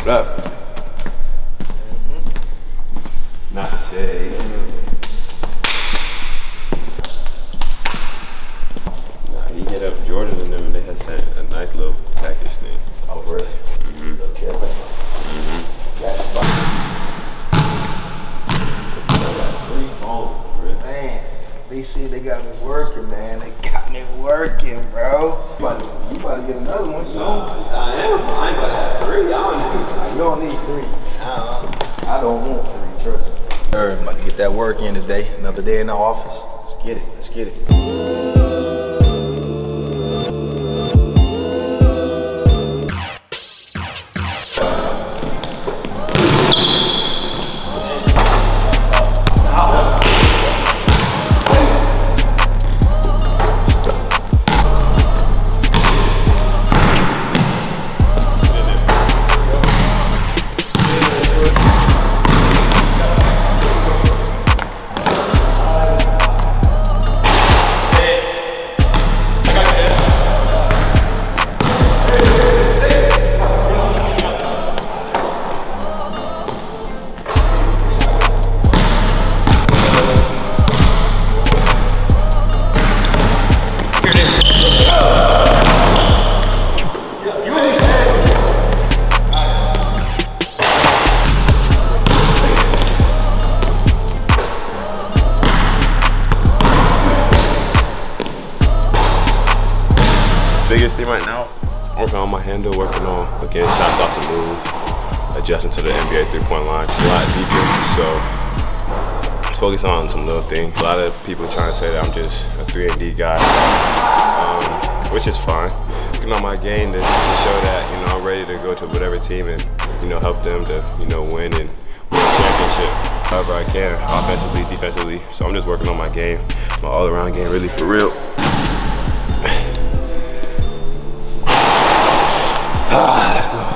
What up? Not the shade. Nah, he hit up Jordan and them, and they had sent a nice little package thing. Oh, really? Okay. Three phones, bro. Man, they see they got me working, man. They got me working, bro. You about to get another one soon. I am. I ain't about to have three. You don't need three. I don't want three, trust me. I'm about to get that work in today. Another day in the office. Let's get it. Let's get it. Biggest thing right now, working on my handle, working on getting shots off the move, adjusting to the NBA three-point line. It's a lot deeper, so just focus on some little things. A lot of people trying to say that I'm just a 3-and-D guy, which is fine. Working on my game to show that I'm ready to go to whatever team and help them to win and win a championship. However I can, offensively, defensively. So I'm just working on my game, my all-around game, really for real. Let's go.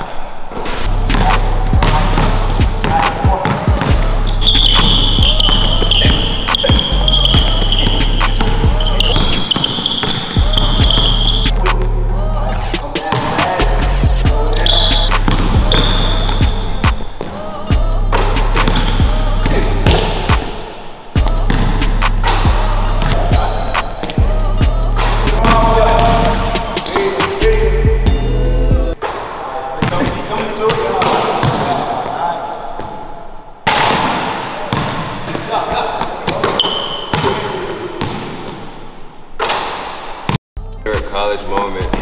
College moment.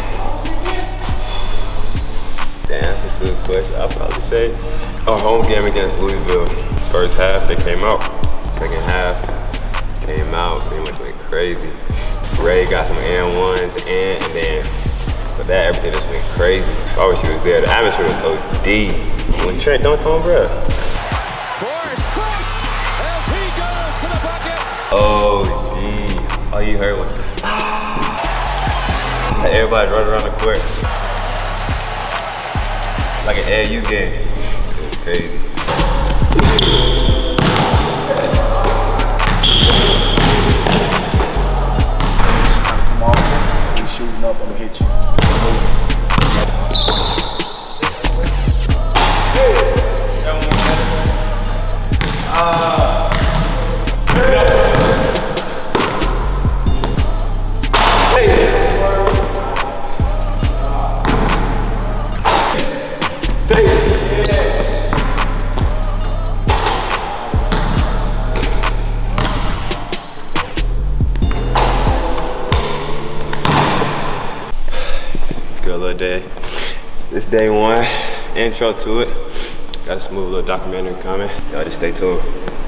Damn, that's a good question. I'll probably say our home game against Louisville. First half, they came out. Second half, came out. Pretty much went crazy. Ray got some and-ones, and then for that, everything just went crazy. I wish he was there. The atmosphere was OD. When Trent dunked on, bruh. Forrest fresh as he goes to the bucket. OD. All you heard was, everybody running around the court. Like an AAU game. It was crazy. Come on, you shooting up, I'm gonna hit you. Good little day. This day one, intro to it. Got a smooth little documentary coming. Y'all just stay tuned.